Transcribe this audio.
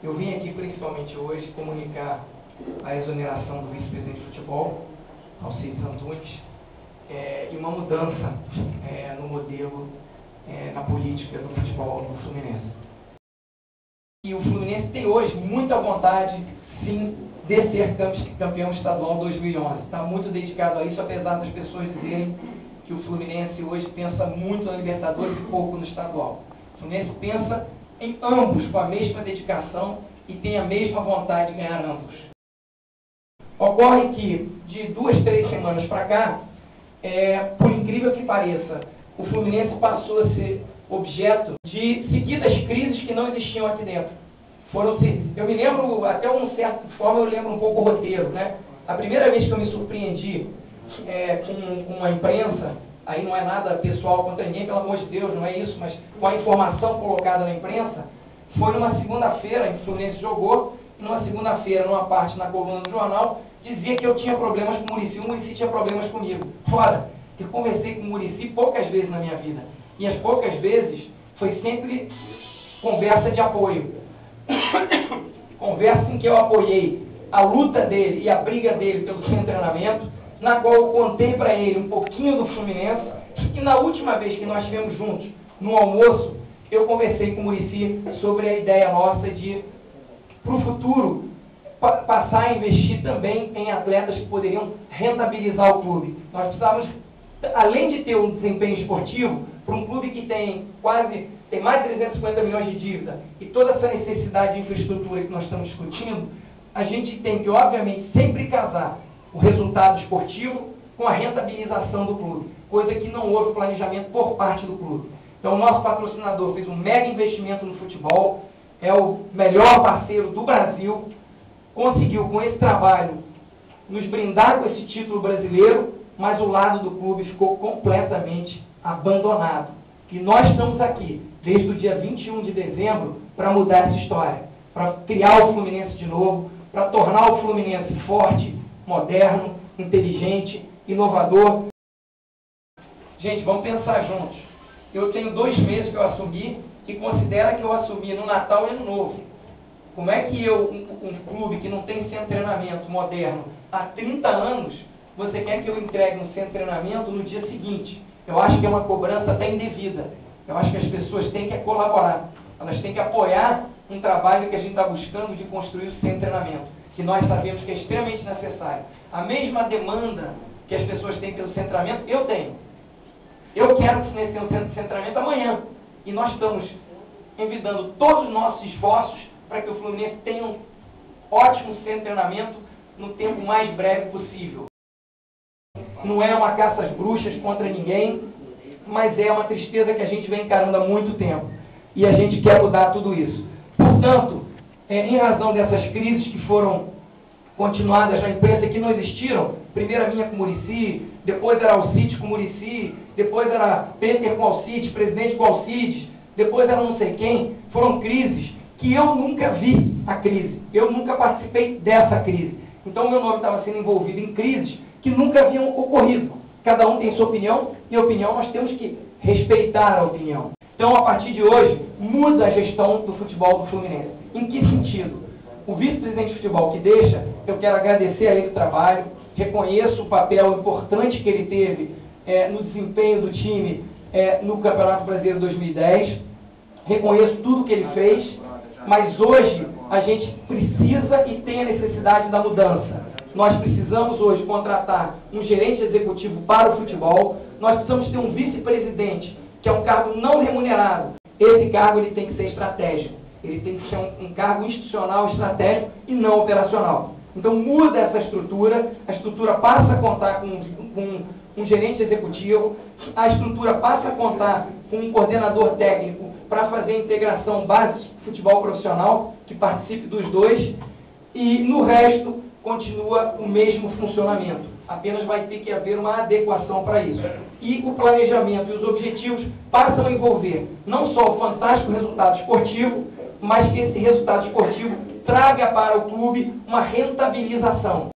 Eu vim aqui principalmente hoje comunicar a exoneração do vice-presidente de futebol, Alcides Antunes, e uma mudança no modelo, na política do futebol do Fluminense. E o Fluminense tem hoje muita vontade, sim, de ser campeão estadual 2011. Está muito dedicado a isso, apesar das pessoas dizerem que o Fluminense hoje pensa muito na Libertadores e pouco no estadual. O Fluminense pensa em ambos com a mesma dedicação e tem a mesma vontade de ganhar ambos. Ocorre que, de 2, 3 semanas para cá, por incrível que pareça, o Fluminense passou a ser objeto de seguidas crises que não existiam aqui dentro. Eu me lembro, até uma certa forma, eu lembro um pouco o roteiro, né? A primeira vez que eu me surpreendi com a imprensa, aí não é nada pessoal contra ninguém, pelo amor de Deus, não é isso, mas com a informação colocada na imprensa, foi numa segunda-feira em que o Fluminense jogou, e numa segunda-feira, numa parte na coluna do jornal, dizia que eu tinha problemas com o Muricy tinha problemas comigo. Fora, eu conversei com o Muricy poucas vezes na minha vida, e as poucas vezes foi sempre conversa de apoio. Conversa em que eu apoiei a luta dele e a briga dele pelo seu treinamento, na qual eu contei para ele um pouquinho do Fluminense, e na última vez que nós estivemos juntos, no almoço, eu conversei com o Muricy sobre a ideia nossa de, para o futuro, passar a investir também em atletas que poderiam rentabilizar o clube. Nós precisávamos, além de ter um desempenho esportivo, para um clube que tem mais de 350 milhões de dívida e toda essa necessidade de infraestrutura que nós estamos discutindo, a gente tem que, obviamente, sempre casar o resultado esportivo com a rentabilização do clube, coisa que não houve planejamento por parte do clube. Então, o nosso patrocinador fez um mega investimento no futebol, é o melhor parceiro do Brasil, conseguiu, com esse trabalho, nos brindar com esse título brasileiro, mas o lado do clube ficou completamente abandonado. E nós estamos aqui, desde o dia 21 de dezembro, para mudar essa história, para criar o Fluminense de novo, para tornar o Fluminense forte, moderno, inteligente, inovador. Gente, vamos pensar juntos. Eu tenho 2 meses que eu assumi e considera que eu assumi no Natal e Ano Novo. Como é que um clube que não tem centro de treinamento moderno há 30 anos, você quer que eu entregue um centro de treinamento no dia seguinte? Eu acho que é uma cobrança até indevida. Eu acho que as pessoas têm que colaborar. Elas têm que apoiar um trabalho que a gente está buscando de construir o centro de treinamento, que nós sabemos que é extremamente necessário. A mesma demanda que as pessoas têm pelo centro de treinamento, eu tenho. Eu quero que o Fluminense tenha um centro de treinamento amanhã. E nós estamos envidando todos os nossos esforços para que o Fluminense tenha um ótimo centro de treinamento no tempo mais breve possível. Não é uma caça às bruxas contra ninguém, mas é uma tristeza que a gente vem encarando há muito tempo. E a gente quer mudar tudo isso. Portanto, em razão dessas crises que foram continuadas na imprensa, que não existiram, primeiro a minha com o Muricy, depois era Alcides com o Muricy, depois era Peter com o Alcides, presidente com o Alcides, depois era não sei quem, foram crises que eu nunca vi a crise. Eu nunca participei dessa crise. Então, meu nome estava sendo envolvido em crises que nunca haviam ocorrido. Cada um tem sua opinião, e a opinião nós temos que respeitar a opinião. Então, a partir de hoje, muda a gestão do futebol do Fluminense. Em que sentido? O vice-presidente de futebol que deixa, eu quero agradecer a ele o trabalho, reconheço o papel importante que ele teve no desempenho do time no Campeonato Brasileiro 2010, reconheço tudo que ele fez, mas hoje a gente precisa e tem a necessidade da mudança. Nós precisamos hoje contratar um gerente executivo para o futebol, nós precisamos ter um vice-presidente, que é um cargo não remunerado. Esse cargo ele tem que ser estratégico, ele tem que ser um cargo institucional estratégico e não operacional. Então muda essa estrutura, a estrutura passa a contar com um gerente executivo, a estrutura passa a contar com um coordenador técnico para fazer a integração base futebol profissional, que participe dos dois, e no resto continua o mesmo funcionamento. Apenas vai ter que haver uma adequação para isso. E o planejamento e os objetivos passam a envolver não só o fantástico resultado esportivo, mas que esse resultado esportivo traga para o clube uma rentabilização.